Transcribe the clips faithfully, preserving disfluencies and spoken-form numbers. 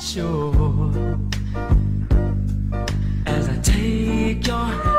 shore as I take your hand.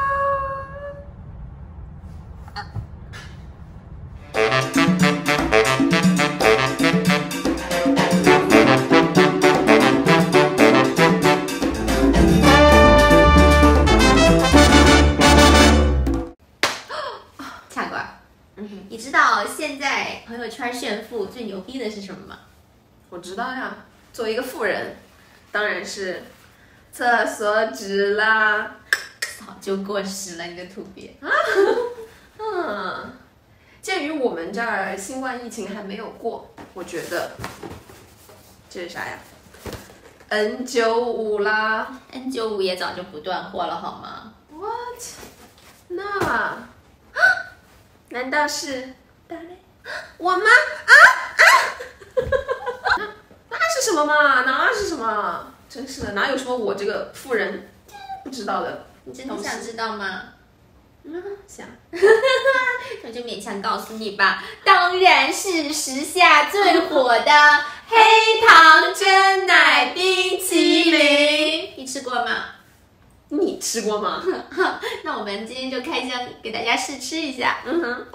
恰瓜，嗯，你知道现在朋友圈炫富最牛逼的是什么吗？ 我知道呀，作为一个富人，当然是厕所纸啦。 早就过时了，你的土鳖。 啊，嗯，鉴于我们这儿新冠疫情还没有过，我觉得这是啥呀 ？N 九五 啦 N 九五 也早就不断货了，好吗 ？What？ 那难道是我吗？啊啊！那那是什么嘛？那是什么？真是的，哪有什么我这个富人不知道的？ 你真的想知道吗？ 嗯，想。 那就勉强告诉你吧，当然是时下最火的黑糖真奶冰淇淋。你吃过吗？ 你吃过吗？ 那我们今天就开箱给大家试吃一下。 嗯哼。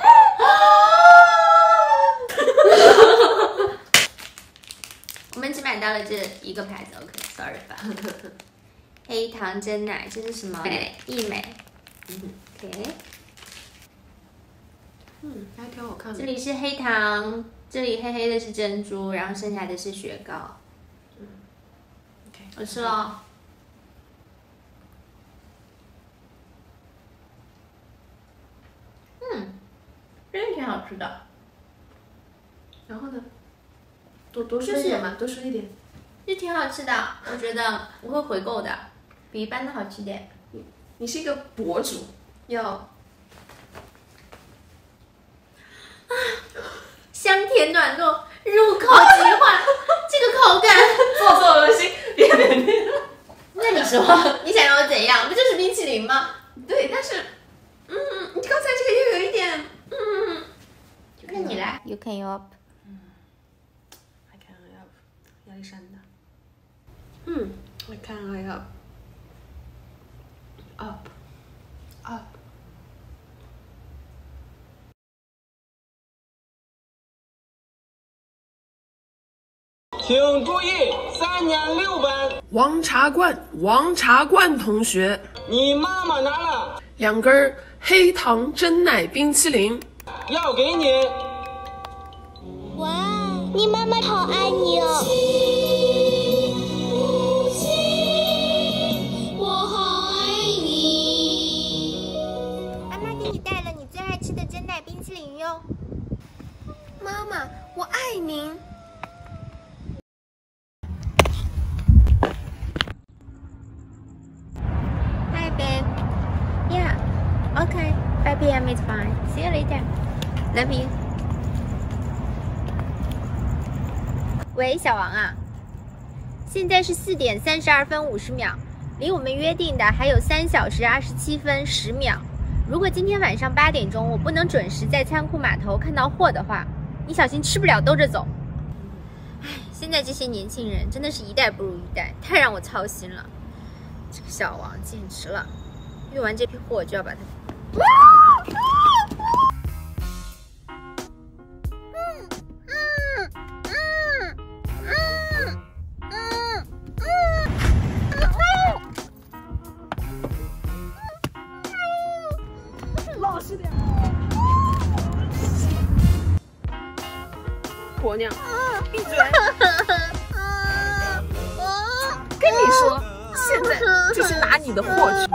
我们只买到了这一个牌子 ，OK，sorry 吧。黑糖真奶，这是什么？益美。嗯 ，OK。 嗯，还挺好看的。 这里是黑糖，这里黑黑的是珍珠，然后剩下的是雪糕。 嗯 ，OK， 我吃了。嗯，真的挺好吃的。 然后呢？多多说一点嘛，多说一点。 就挺好吃的，我觉得我会回购的，比一般的好吃点。 你你是一个博主，要啊香甜暖糯，入口即化，这个口感， 做作恶心，别别别。 那你说你想要我怎样？不就是冰淇淋吗？ 对，但是，嗯，你刚才这个又有一点，嗯， 那你来 ，You can up。 I can up， 亚历山大。嗯 ，I can I up。up up。 请注意，三年六本。 王茶冠，王茶冠同学， 你妈妈拿了两根黑糖真奶冰淇淋， 要给你。 哇，你妈妈好爱你哦！我好爱你。妈妈给你带了你最爱吃的真奶冰淇淋哟。 妈妈，我爱您。 Hi babe. Yeah. Okay. five p m is fine. See you later. Love you. 喂，小王啊，现在是四点三十二分五十秒，离我们约定的还有三小时二十七分十秒。如果今天晚上八点钟我不能准时在仓库码头看到货的话，你小心吃不了兜着走。唉，现在这些年轻人真的是一代不如一代，太让我操心了。这个小王简直了，运完这批货就要把它。 老实点。婆娘，闭嘴！跟你说，现在就是拿你的货去。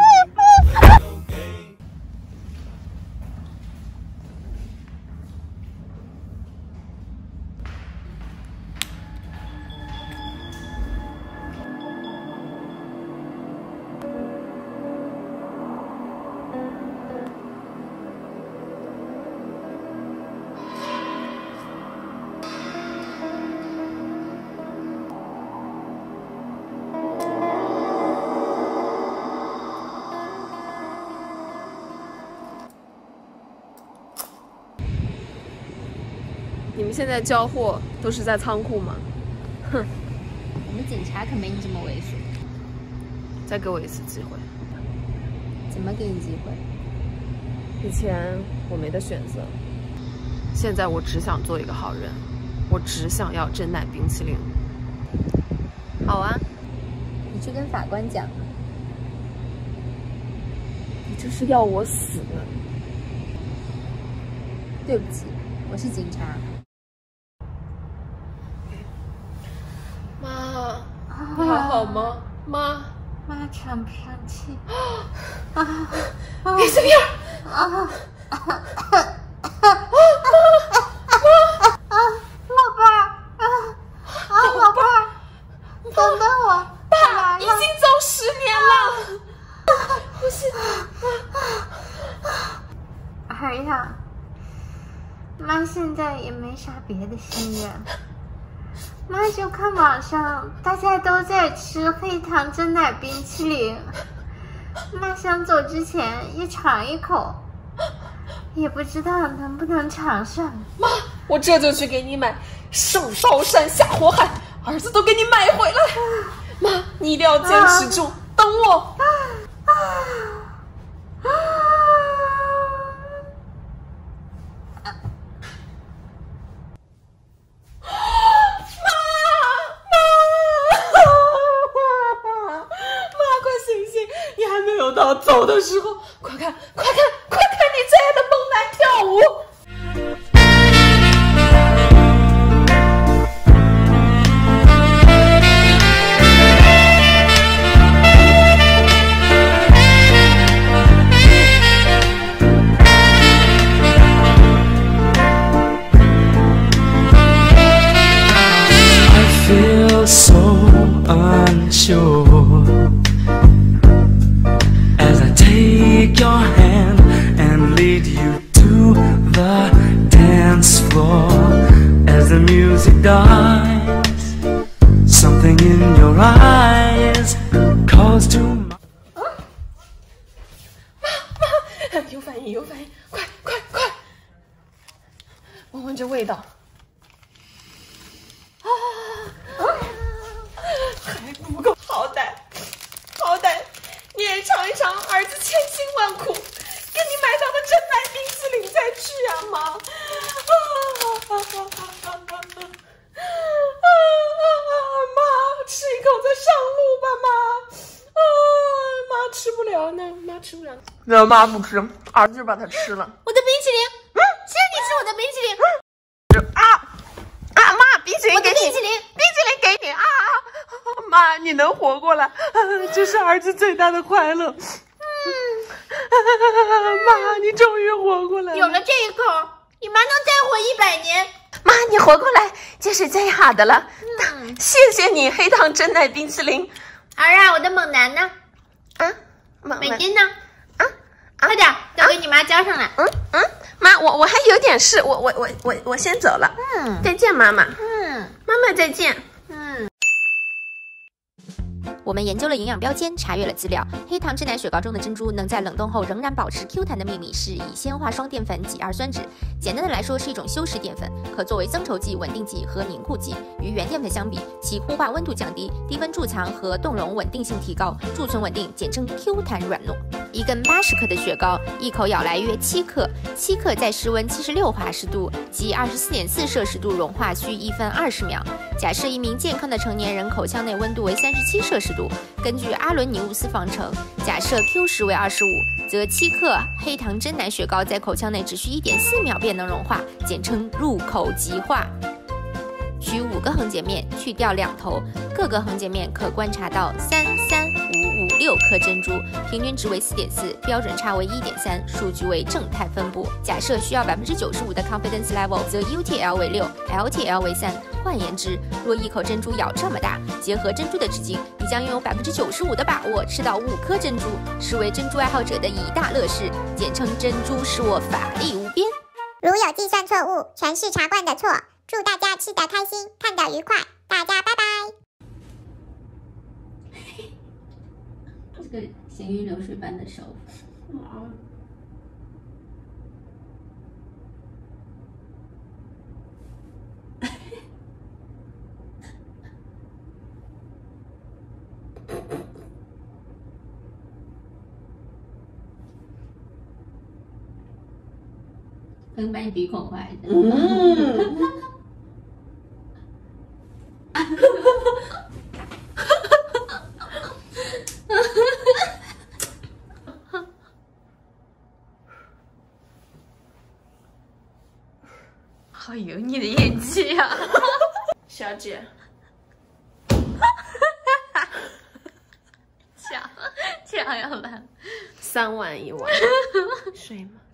你们现在交货都是在仓库吗？哼， 们警察可没你这么猥琐。 再给我一次机会。 怎么给你机会？ 以前我没得选择，现在我只想做一个好人，我只想要真奶冰淇淋。 好啊，你去跟法官讲。 你这是要我死呢？ 对不起，我是警察。 妈，你还好吗？妈， 妈喘不上气。 啊！你怎么样？ 啊！老爸，啊啊，老爸，等等我， 爸，已经走十年了。不是， 儿呀，妈现在也没啥别的心愿，妈就看网上大家都在吃黑糖真奶冰淇淋，妈想走之前也尝一口，也不知道能不能尝上。 妈，我这就去给你买，上刀山下火海，儿子都给你买回来。妈，你一定要坚持住，等我。 啊啊！ 到走的时候，快看，快看，快看你最爱的猛男跳舞！ Take your hand and lead you to the dance floor. As the music dies, something in your eyes calls to my. 妈妈，有反应，有反应，快快快！闻闻这味道。啊啊！还不够，好歹好歹。 你也尝一尝儿子千辛万苦给你买到的真奶冰淇淋再去啊，妈！啊啊啊啊啊！妈，吃一口再上路吧，妈！啊，妈吃不了呢，妈吃不了。那妈不吃，儿子就把它吃了。 我的冰淇淋，嗯，谁让你吃我的冰淇淋？ 啊啊，妈，冰淇淋给你， 冰淇淋， 冰淇淋给你啊！ 妈，你能活过来，这是儿子最大的快乐。嗯，妈，你终于活过来了。 有了这一口，你妈能再活一百年。 妈，你活过来就是最好的了。嗯，谢谢你，黑糖真奶冰淇淋。 儿啊，我的猛男呢？ 啊，猛美金呢？ 啊， 快点，都给你妈交上来。 嗯嗯，妈，我我还有点事，我我我我我先走了。嗯，再见，妈妈。嗯，妈妈再见。嗯。 我们研究了营养标签，查阅了资料。黑糖真奶雪糕中的珍珠能在冷冻后仍然保持 Q 弹的秘密，是以纤化双淀粉己二酸酯。简单的来说，是一种修饰淀粉，可作为增稠剂、稳定剂和凝固剂。与原淀粉相比，其呼化温度降低，低温贮藏和冻溶稳定性提高，贮存稳定，简称 Q 弹软糯。一根八十克的雪糕，一口咬来约七克，七克在室温七十六华氏度及二十四点四摄氏度融化需一分二十秒。假设一名健康的成年人口腔内温度为三十七摄氏度。 根据阿伦尼乌斯方程，假设 Q 值为二十五，则七克黑糖真奶雪糕在口腔内只需一点四秒便能融化，简称入口即化。取五个横截面，去掉两头，各个横截面可观察到三三五五六颗珍珠，平均值为四点四，标准差为一点三，数据为正态分布。假设需要百分之九十五的 confidence level， 则 U T L 为六 ，L T L 为三。换言之，若一口珍珠咬这么大，结合珍珠的直径，你将拥有百分之九十五的把握吃到五颗珍珠，是为珍珠爱好者的一大乐事。简称珍珠是我法力无边。 如有计算错误，全是茶罐的错。祝大家吃得开心，看得愉快，大家拜拜。 这个行云流水般的手。 可能把你鼻孔坏的。 嗯。 好油腻的演技啊！ 小姐， 这样这样要来， 三万一晚，睡吗？